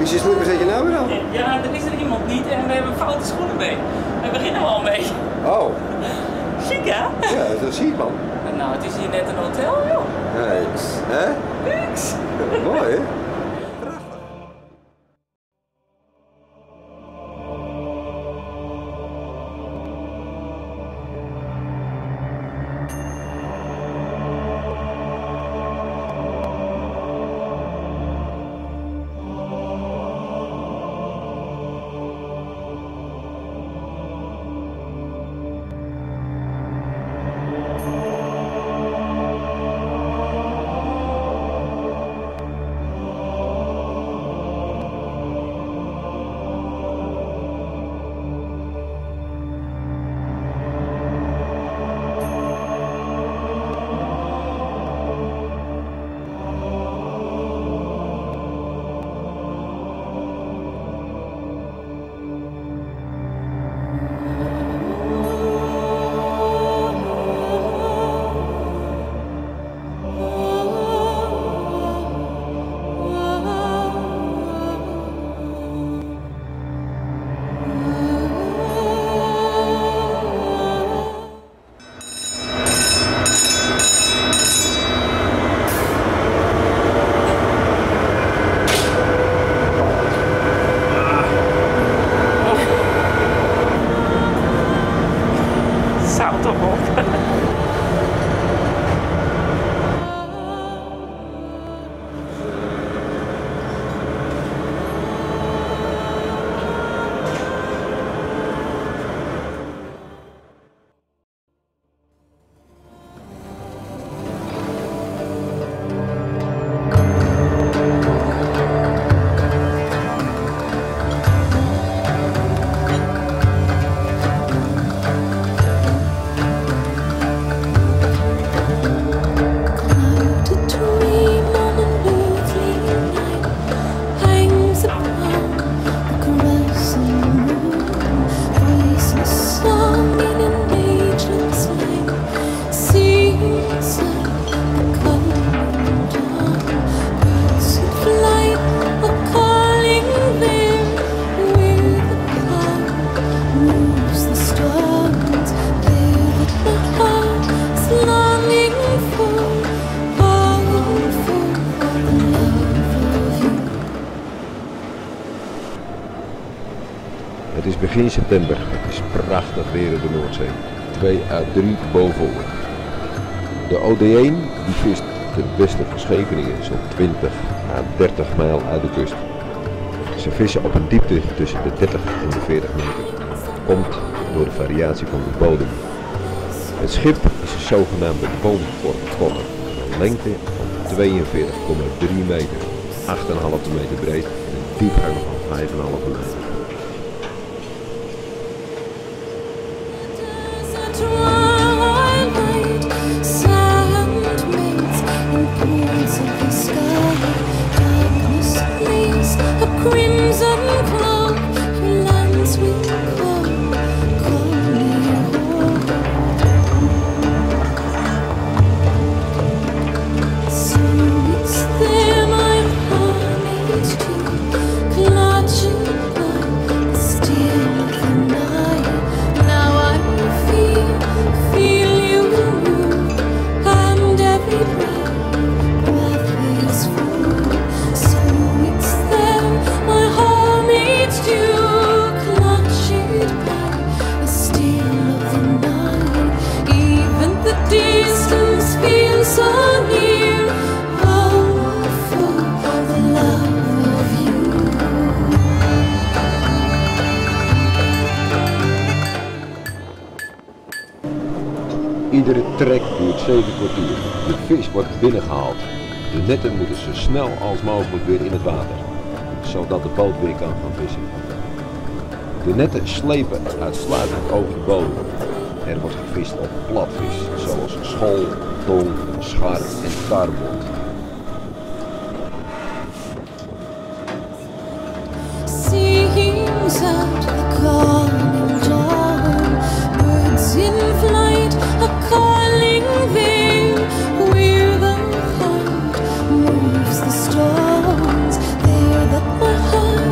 Wie zijn slippers zet je nou weer aan? Ja, er is er iemand niet en we hebben foute schoenen mee. We beginnen al mee. Oh. Chic, hè? Ja, dat zie je man. Nou, het is hier net een hotel, joh. Niks. Hè? Niks. Mooi, hè? Het is begin september, het is prachtig weer in de Noordzee. 2 à 3 boven. De OD1 die vist ten westen van Scheveningen zo'n 20 à 30 mijl uit de kust. Ze vissen op een diepte tussen de 30 en de 40 meter. Komt door de variatie van de bodem. Het schip is een zogenaamde boomvormkoller. Een lengte van 42,3 meter, 8,5 meter breed en een diepgang van 5,5 meter. Iedere trek duurt 7 kwartier. De vis wordt binnengehaald. De netten moeten zo snel als mogelijk weer in het water, zodat de boot weer kan gaan vissen. De netten slepen uitsluitend over de bodem. Er wordt gevist op platvis, zoals schol, tong, schar en tarbot. Moves the stones there that my heart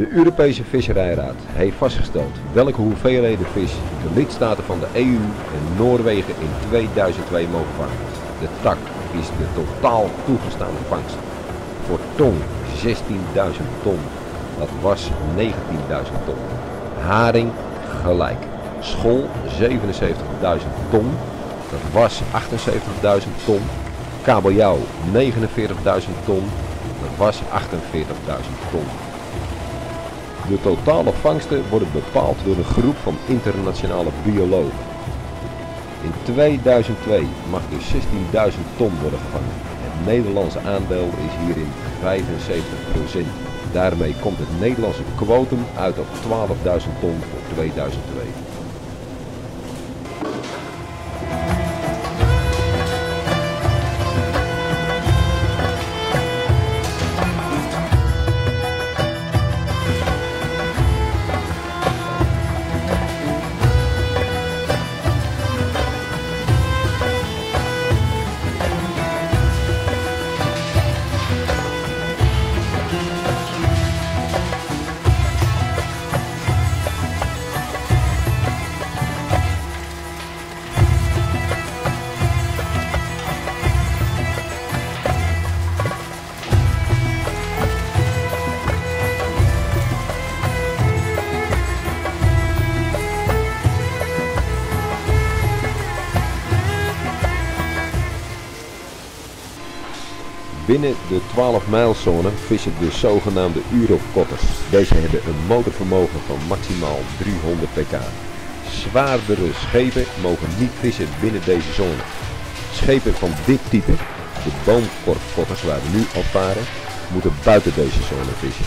Europese Visserijraad heeft vastgesteld welke hoeveelheden vis de lidstaten van de EU en Noorwegen in 2002 mogen vangen. De tak is de totaal toegestaande vangst. Voor tong 16.000 ton, dat was 19.000 ton. Haring gelijk. Schol 77.000 ton, dat was 78.000 ton. Kabeljauw 49.000 ton, dat was 48.000 ton. De totale vangsten worden bepaald door een groep van internationale biologen. In 2002 mag dus 16.000 ton worden gevangen. Het Nederlandse aandeel is hierin 75%. Daarmee komt het Nederlandse quotum uit op 12.000 ton voor 2002. Binnen de 12-mijlzone vissen de zogenaamde Eurokotters. Deze hebben een motorvermogen van maximaal 300 pk. Zwaardere schepen mogen niet vissen binnen deze zone. Schepen van dit type, de boomkorfkotters waar we nu op varen, moeten buiten deze zone vissen.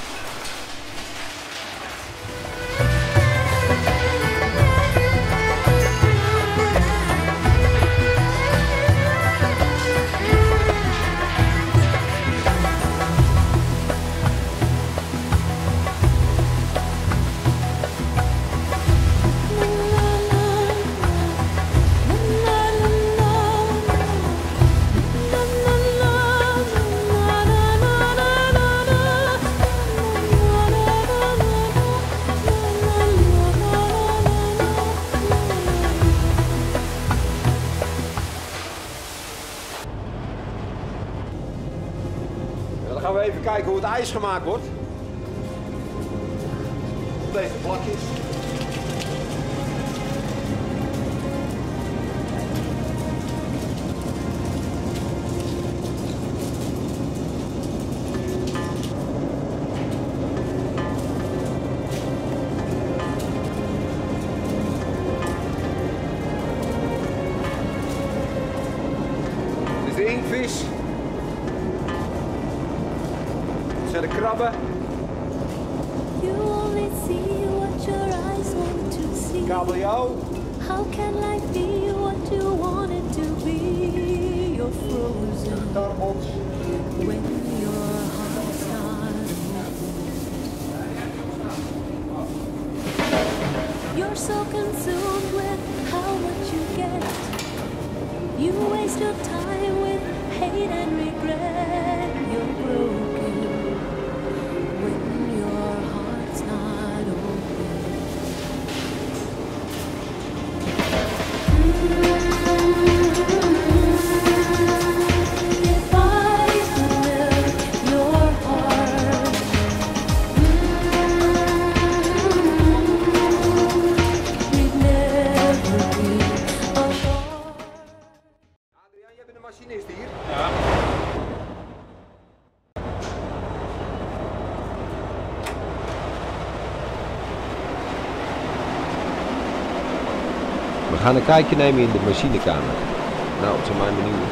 Dan gaan we even kijken hoe het ijs gemaakt wordt. Op deze plakjes. Dit is de inktvis. Dit zijn de krabben. You only see what your eyes want to see. Kabeljauw. How can life be what you want it to be? You're frozen Karpels. when your heart's not open. You're so consumed with how much you get. You waste your time with hate and regret. You're broken when your heart's not open. If I could melt your heart, we'd never be apart. Adriaan, jij bent de machinist hier. Ja. We gaan een kijkje nemen in de machinekamer. Nou, het zijn mijn benieuwd.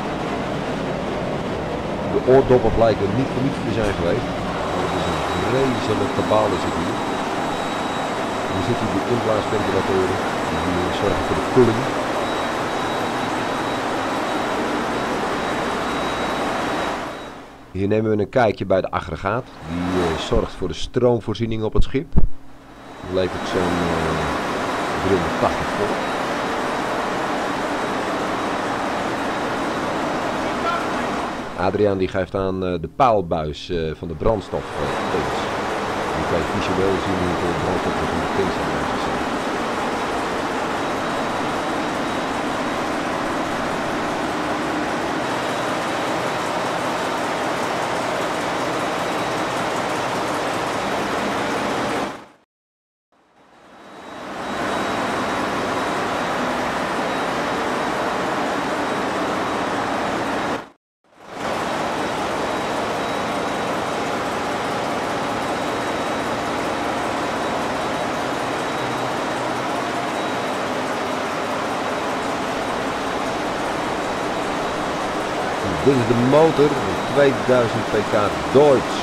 De oordoppen blijken niet voor niets te zijn geweest. Het is een vreselijk kabaal is het hier. Hier zitten de inblaasventilatoren die zorgen voor de koeling. Hier nemen we een kijkje bij de aggregaat. Die zorgt voor de stroomvoorziening op het schip. Die levert zo'n 380 volt. Adriaan die geeft aan de paalbuis van de brandstof. Je kan visueel zien hoe het brand op de tent aanwezig zijn. Dit is de motor, 2000 pk Deutz.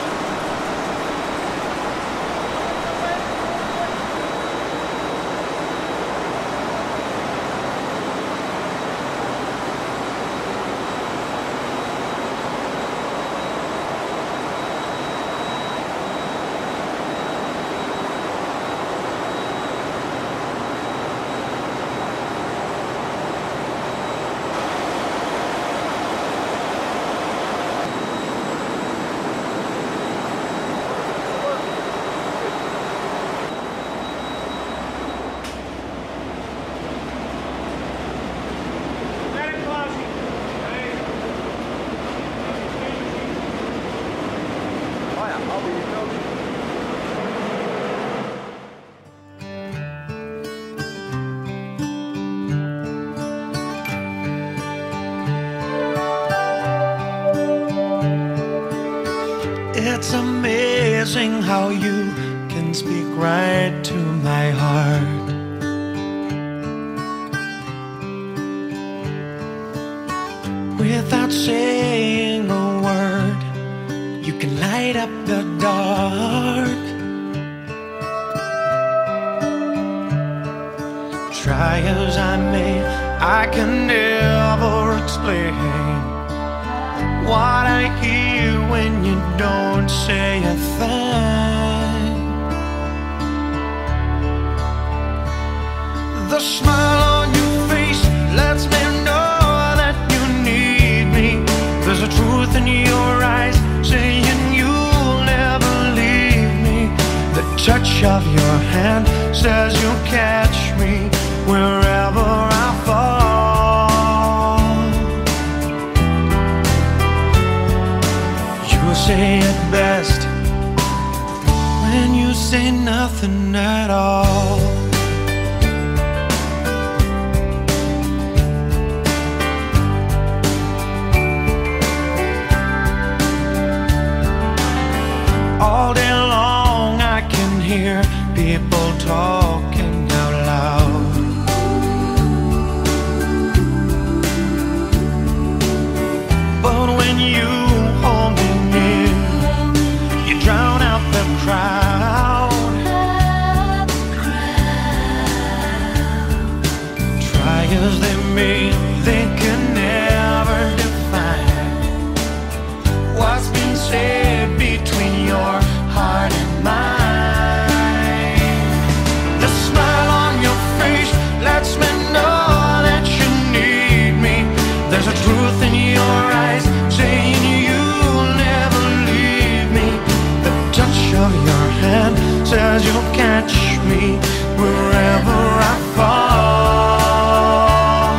It's amazing how you can speak right to my heart. Without saying a word, you can light up the dark. Try as I may, I can never explain what I hear when you don't say a thing. The smile on your face lets me know that you need me. There's a truth in your eyes saying you'll never leave me. The touch of your hand says you'll catch me wherever I fall. You say it best when you say nothing at all. All day long I can hear people talking out loud. But when you hold me near, you drown out the crowd. Try as they may, they can never define what's been said between your heart and mine. The smile on your face lets me know that you need me. There's a truth in your eyes saying you'll never leave me. The touch of your hand says you'll catch me wherever I fall.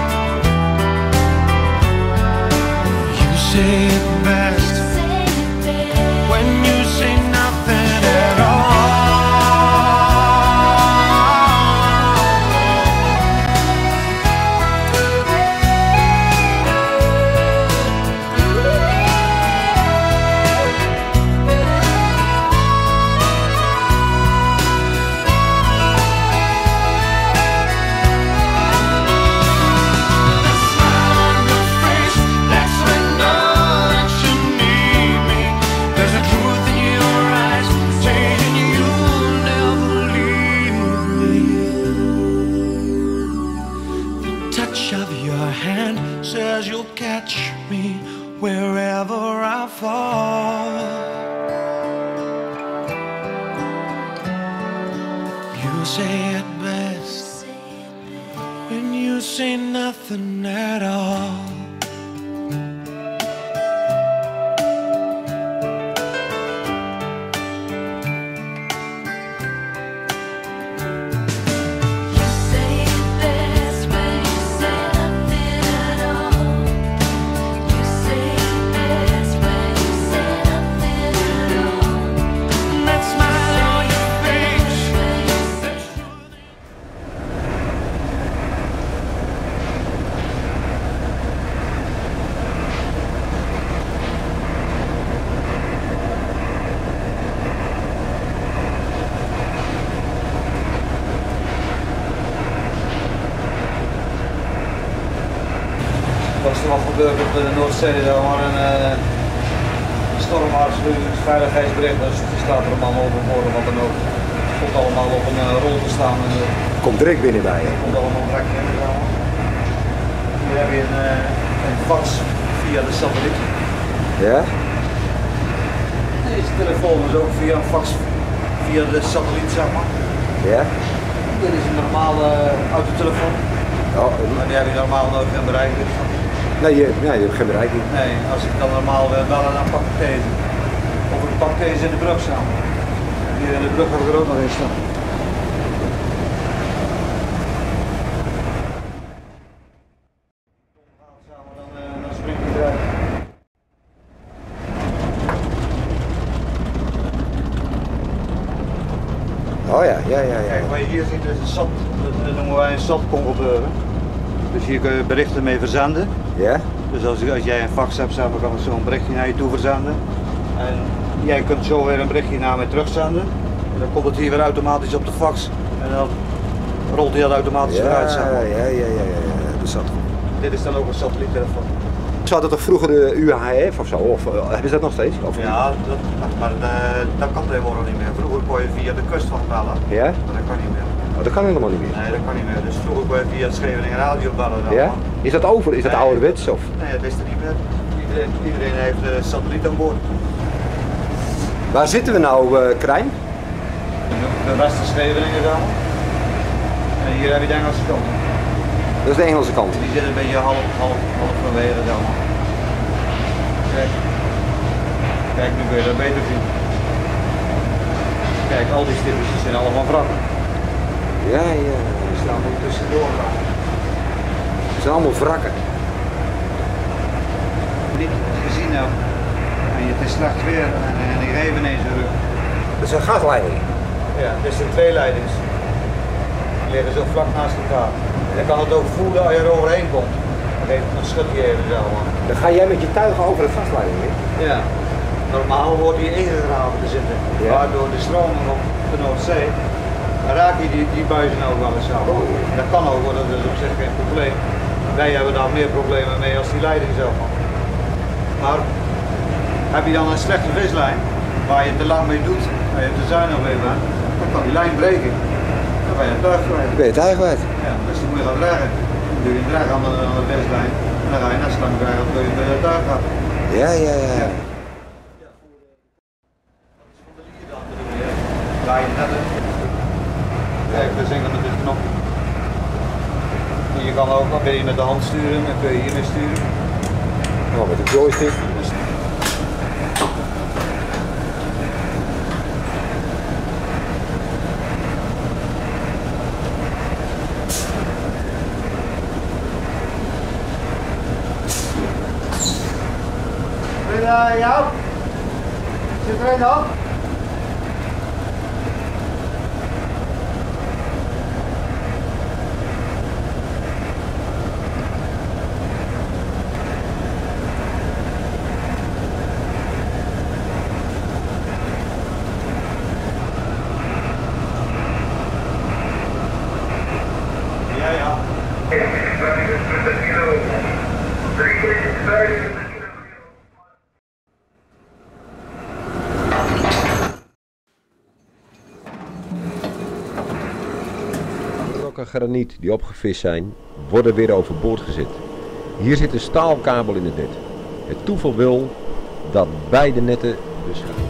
You say it best when you say nothing at all. The smile on your face lets me know that you need me. There's a truth in your eyes saying you'll never leave me. The touch of your hand says you'll catch me wherever I fall. You say it best when you say nothing at all. er wat gebeurt op de Noordzee, dan maar een stormwaarschuwing, veiligheidsbericht, dus die staat er allemaal over voor wat dan ook. Het komt allemaal op een rol te staan. En, Komt direct binnen bij je. komt allemaal direct in. Hier heb je een fax via de satelliet. Ja? Deze telefoon is ook via een fax via de satelliet, zeg maar. Ja? Dit is een normale autotelefoon. Oh, Maar die heb je normaal nooit geen bereik. Dus nee, je hebt geen bereik niet. nee, als ik dan normaal wil bellen, dan pak ik deze. Of ik pak deze in de brug samen. Hier in de brug heb ik er ook nog in staan. Dan springt hij eruit. Oh ja. Kijk, wat je hier ziet is een SAT, dat noemen wij een SAT-kon gebeuren. Dus hier kun je berichten mee verzenden. Ja? Dus als jij een fax hebt, dan kan ik zo'n berichtje naar je toe verzenden. En jij kunt zo weer een berichtje naar mij terugzenden. En dan komt het hier weer automatisch op de fax. En dan rolt hij dat automatisch eruit. Zeg maar. Ja. Dat zat. Dit is dan ook een satelliettelefoon. Zou dat toch vroeger de UHF of zo? Of hebben ze dat nog steeds? Of Ja, maar dat kan tegenwoordig niet meer. Vroeger kon je via de kust van bellen. Ja? Maar dat kan niet meer. Oh, dat kan helemaal niet meer. Nee, dat kan niet meer. Dus vroeger kon je via Scheveningen Radio bellen. Dan. Ja? Is dat over? Is dat Nee. ouderwets? Of? Nee, dat is er niet meer. Iedereen heeft een satelliet aan boord. Waar zitten we nou, Krijn? De westen Scheveningen dan. En hier heb je de Engelse kant. Dat is de Engelse kant. Die zit een beetje half vanwege dan. Kijk, nu kun je dat beter zien. Kijk, al die stipjes zijn allemaal wrakken. Ja. Die staan er tussendoor. Het zijn allemaal wrakken. Niet gezien heb. En het is slecht weer en die geven ineens een rug. Dat zijn gasleidingen. Ja, dit zijn twee leidings. Die liggen zo vlak naast elkaar. En je kan het ook voelen als je er overheen komt. Dan schud je even zo. Dan ga jij met je tuigen over de gasleiding heen. Ja. Normaal wordt die ingegraven te zitten. Ja. Waardoor de stroming op de Noordzee, dan raak je die buizen ook wel eens zo. Dat kan ook, dat is op zich geen probleem. Wij hebben daar meer problemen mee als die leiding zelf. Maar heb je dan een slechte vislijn, waar je te lang mee doet, waar je te zuinig mee bent, dan kan die lijn breken. Dan ben je een tuig kwijt. Dan ben je tuig kwijt. Ja, dus dan moet je gaan dreggen. Dan doe je een drag aan de vislijn en dan ga je net zo lang dreggen tot je bij de tuig gaat. Ja. Draai je net in. Kijk, daar zingen met dit knopje. En je kan ook, wil je met de hand sturen, dan kun je hiermee sturen. Oh, met de joystick. Ja? Zit er een dan? Ja. Brokken graniet die opgevist zijn, worden weer overboord gezet. Hier zit een staalkabel in het net. Het toeval wil dat beide netten dus gaan.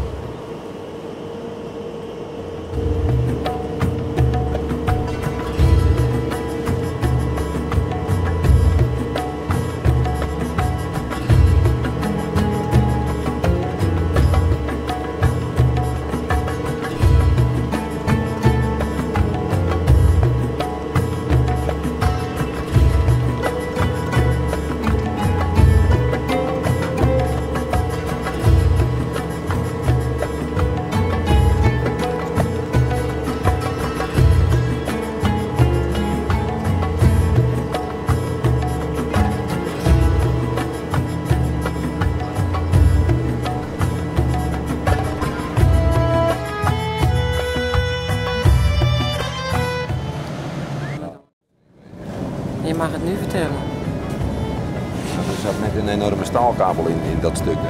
met een enorme staalkabel in dat stuk.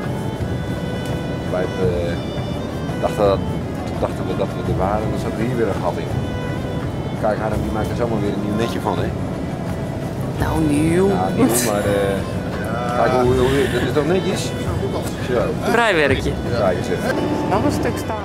Wij dachten we dat we er waren en dan zat er hier weer een gat in. Kijk, Harm die maakt er zomaar weer een nieuw netje van, hè? Nou, nieuw. Ja, nieuw, maar kijk dat is toch netjes? Zo. Een breiwerkje. Kijk eens even. Nog een stuk staal.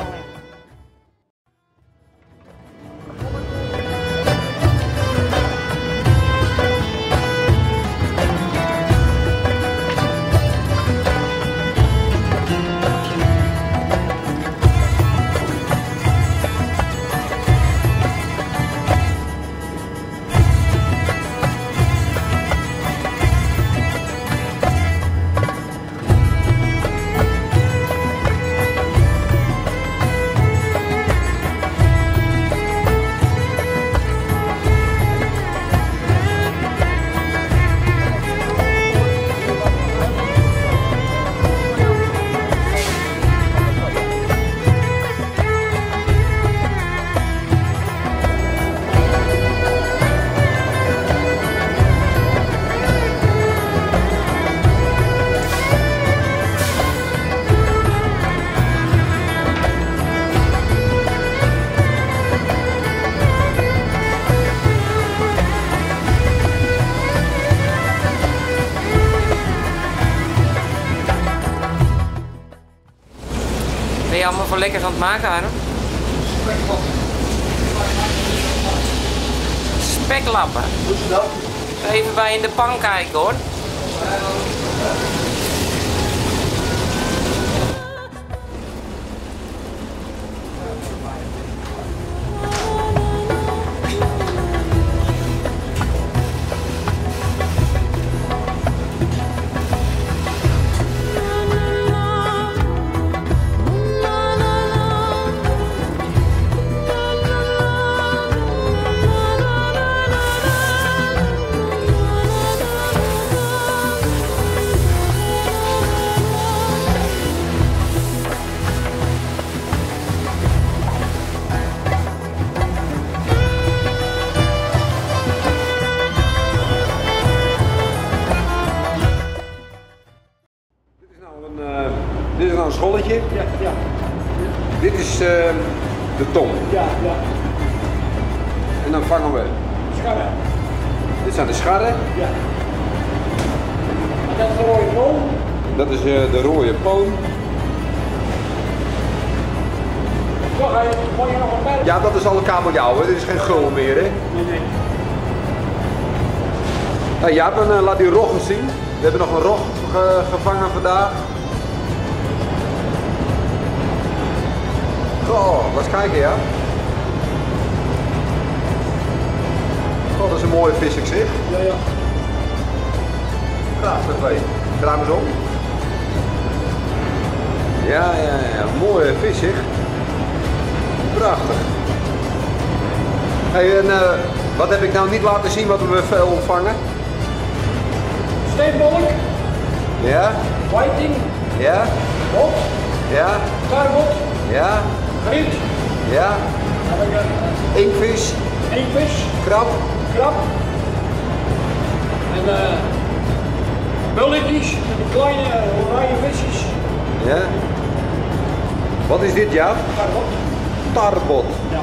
Ben je allemaal voor lekkers aan het maken, Harm? Speklappen. Even bij in de pan kijken, hoor. Dit is nou een scholletje. Ja, ja. Dit is de tong. Ja, ja. En dan vangen we. Scharren. Dit zijn de scharren. Ja. En dat is de rode boom. Dat is de rode poon. Toch, moet je nog een berg? Ja, dat is al een kabeljauw, hè. Dit is geen gul meer, hè. Nee, nee. Nou, Jaap, laat die rog eens zien. We hebben nog een rog gevangen vandaag. Goh, laat eens kijken, ja. Goh, dat is een mooie vis, ik zeg. Ja, ja. Prachtig, twee. Draai maar eens om. Ja, mooie vis, zeg. Prachtig. Hey, en wat heb ik nou niet laten zien wat we veel ontvangen? Steenbolk, Ja, whiting, ja, bot, ja, karbot, ja, griet, ja. Inkvis, inktvis, krab. krab en bulletjes, die kleine oranje visjes, Ja. Wat is dit, ja? karbot. Tarbot. Ja.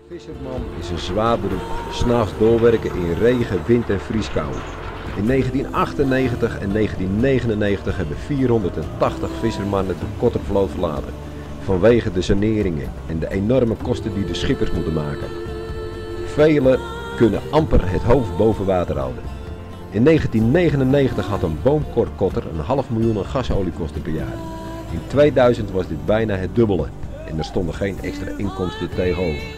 Visserman is een zwaar beroep. 's Nachts doorwerken in regen, wind en vrieskou. In 1998 en 1999 hebben 480 vissermannen de Kottervloot verlaten. Vanwege de saneringen en de enorme kosten die de schippers moeten maken. Velen kunnen amper het hoofd boven water houden. In 1999 had een boomkorkotter een 500.000 gasoliekosten per jaar. In 2000 was dit bijna het dubbele en er stonden geen extra inkomsten tegenover.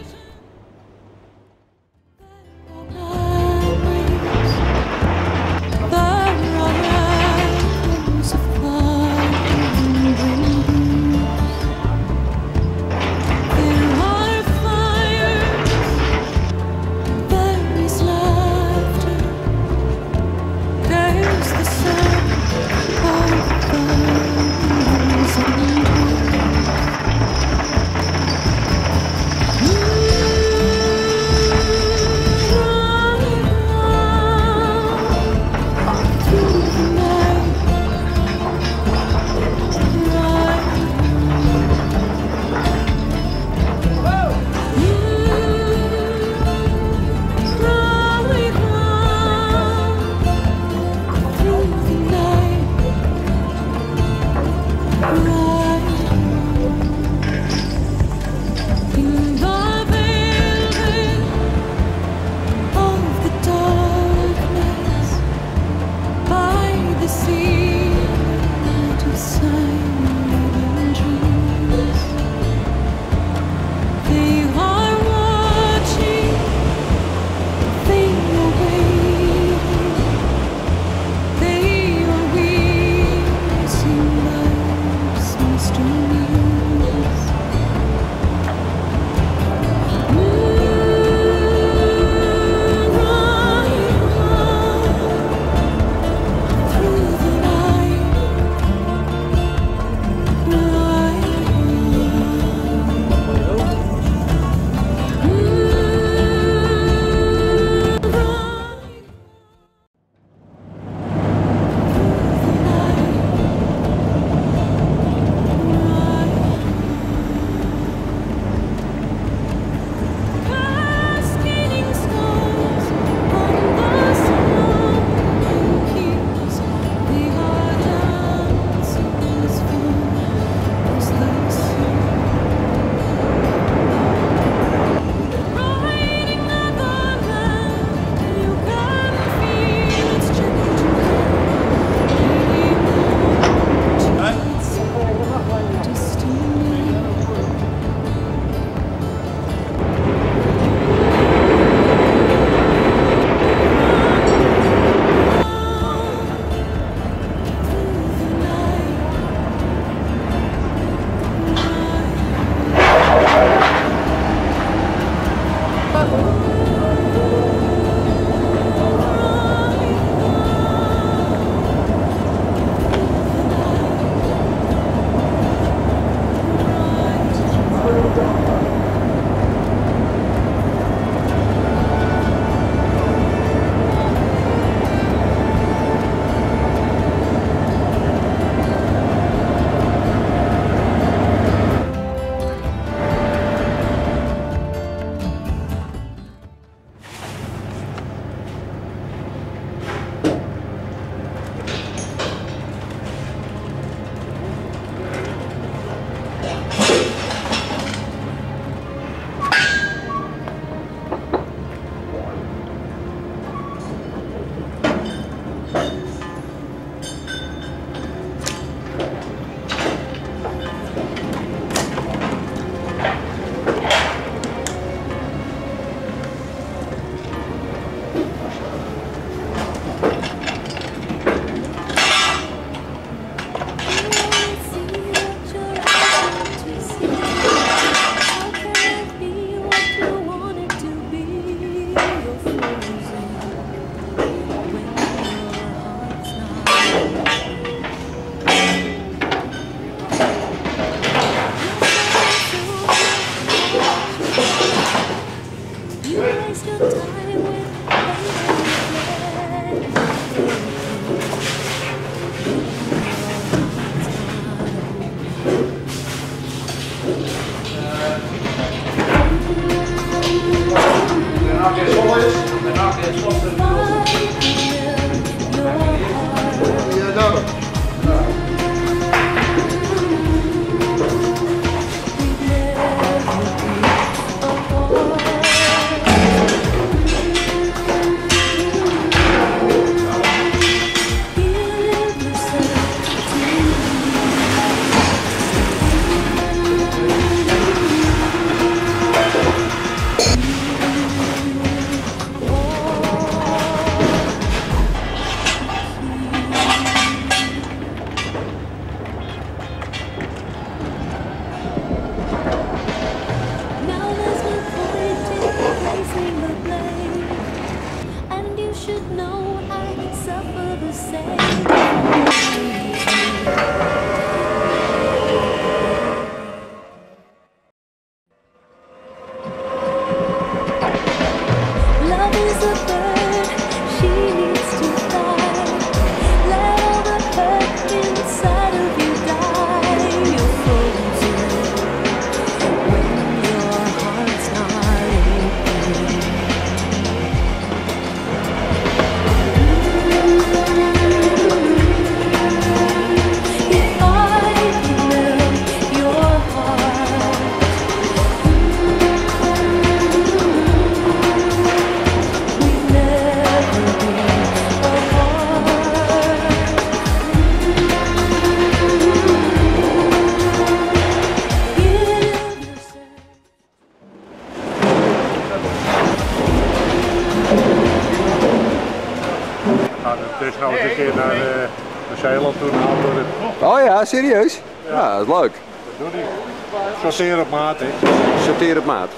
Dus nou eens een keer naar Zeeland toe halen. Oh ja, serieus? Ja, dat is leuk. Dat doe ik. Sorteer op maat, hè. Sorteer op maat.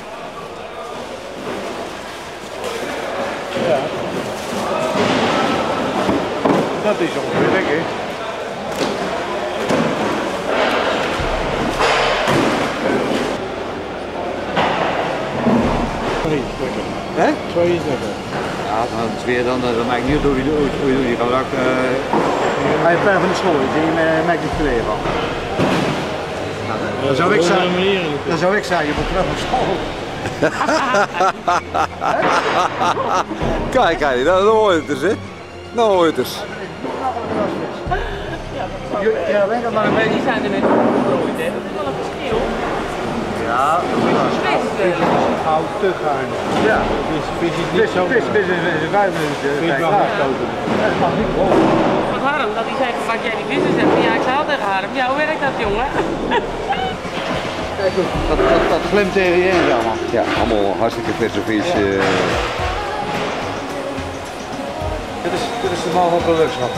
Ja. Dat is ongeveer lekker. Hè? 2 is lekker. Ja, dan het weer dan maak ik niet uit hoe je kan ook. Hij heeft van de school, die maak ik het leren van. Dan zou ik zeggen, je moet terug naar school. Kijk, kijk, dan hoor je het eens, hè? Dan hoor je het eens. Ja, denk maar een beetje. Die zijn er net opgegroeid, hè? Dat is wel een verschil. Ja, dat is gauw te gaar. Ja, vis is niet zo. Vis is een 5 minuten. Dat mag niet gewoon. Wat Harm, dat hij zei, pak jij die vissen zegt, ja, ik zei al tegen Harm, ja, hoe werkt dat, jongen? Kijk, dat glimt tegen je in allemaal. Ja, allemaal hartstikke verse vis. Dit is de man van productschap.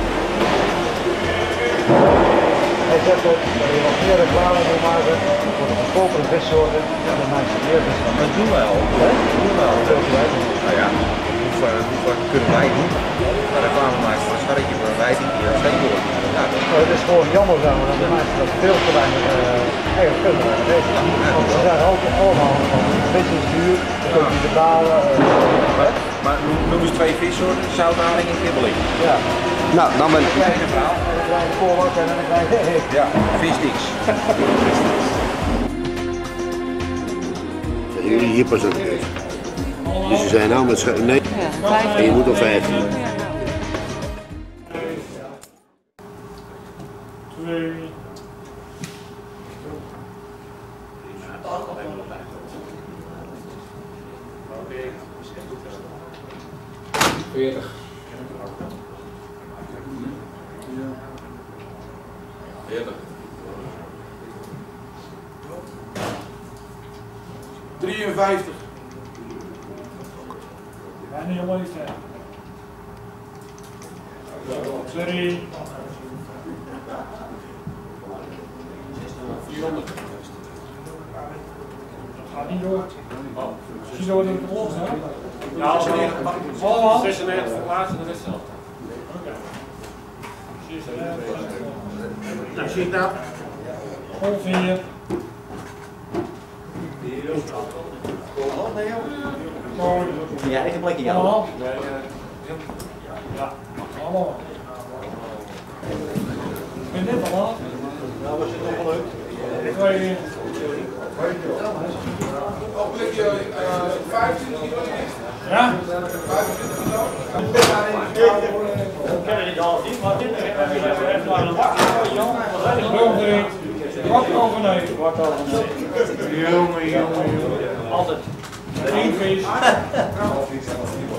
Hij zegt ook dat je nog meer reclame moet maken voor de goedkopere vissoorten en dan maak je meer vis. Dat doen wij al. Dat doen wij al. Nou ja, hoeveel kunnen wij doen? Maar reclame maken voor een scharretje, voor een wijting, die dat geen door. Ja, het is gewoon jammer dat de mensen dat veel te weinig eigen kunnen weten. Want ze zeggen altijd allemaal van vis is duur, je kunt niet betalen. maar noem eens 2 vissoorten, zoutharing en kibbeling. Ja. Nou, dan ben ik. Een kleine verhaal. En een kleine voorwacht en een kleine hik. Ja, visdiks. Jullie hier pas aan het. Dus ze zijn nou met schuim. Nee, en je moet op 15. 2. En niet helemaal niet zijn. Sorry. 400. Dat gaat niet door. Misschien zo door de los, hè? Ja, allemaal. 96 voor laatste, de rest zelf. Oké. Nou, zie ik dat? Vol 4. Je eigen plekje, ja. Ja, allemaal. Ik ben dit al af. Nou, was het nog wel leuk? 2. nog een blikje 25 kilo is. Ja? 25 kilo. Ik ken het niet al zien, maar dit is even naar de bak. Roomgereed. Kwart over 9. Kwart over 9. Jongen. Altijd. 1 vis.